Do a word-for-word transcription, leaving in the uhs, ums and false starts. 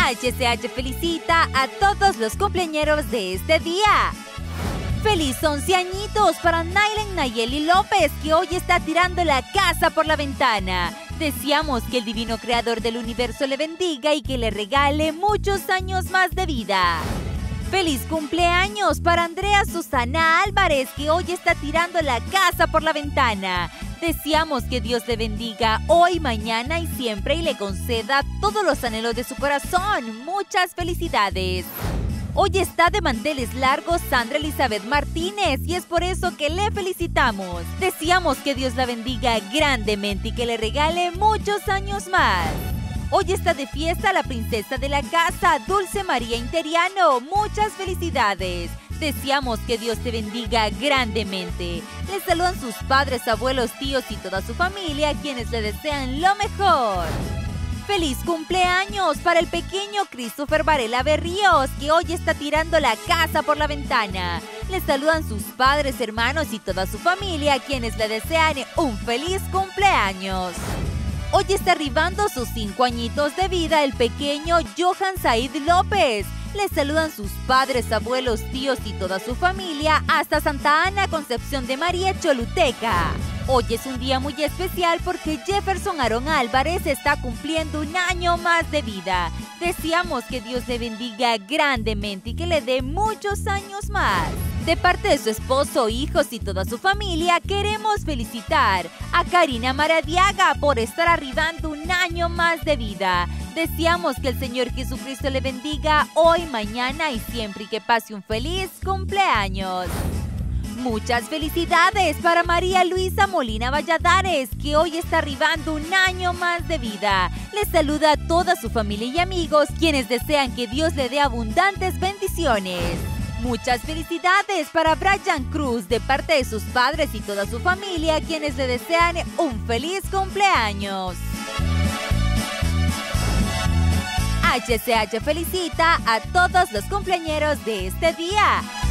H C H felicita a todos los cumpleañeros de este día. ¡Feliz once añitos para Naylen Nayeli López, que hoy está tirando la casa por la ventana! Deseamos que el divino creador del universo le bendiga y que le regale muchos años más de vida. ¡Feliz cumpleaños para Andrea Susana Álvarez, que hoy está tirando la casa por la ventana! Deseamos que Dios le bendiga hoy, mañana y siempre y le conceda todos los anhelos de su corazón. ¡Muchas felicidades! Hoy está de manteles largos Sandra Elizabeth Martínez y es por eso que le felicitamos. Deseamos que Dios la bendiga grandemente y que le regale muchos años más. Hoy está de fiesta la princesa de la casa, Dulce María Interiano. ¡Muchas felicidades! Deseamos que Dios te bendiga grandemente. Le saludan sus padres, abuelos, tíos y toda su familia, quienes le desean lo mejor. ¡Feliz cumpleaños para el pequeño Christopher Varela Berríos, que hoy está tirando la casa por la ventana! Le saludan sus padres, hermanos y toda su familia, quienes le desean un feliz cumpleaños. Hoy está arribando sus cinco añitos de vida el pequeño Johan Said López. Le saludan sus padres, abuelos, tíos y toda su familia hasta Santa Ana, Concepción de María, Choluteca. Hoy es un día muy especial porque Jefferson Aaron Álvarez está cumpliendo un año más de vida. Deseamos que Dios le bendiga grandemente y que le dé muchos años más. De parte de su esposo, hijos y toda su familia, queremos felicitar a Karina Maradiaga por estar arribando un año más de vida. Deseamos que el Señor Jesucristo le bendiga hoy, mañana y siempre y que pase un feliz cumpleaños. Muchas felicidades para María Luisa Molina Valladares, que hoy está arribando un año más de vida. Les saluda a toda su familia y amigos, quienes desean que Dios le dé abundantes bendiciones. Muchas felicidades para Brian Cruz, de parte de sus padres y toda su familia, quienes le desean un feliz cumpleaños. H C H felicita a todos los cumpleañeros de este día.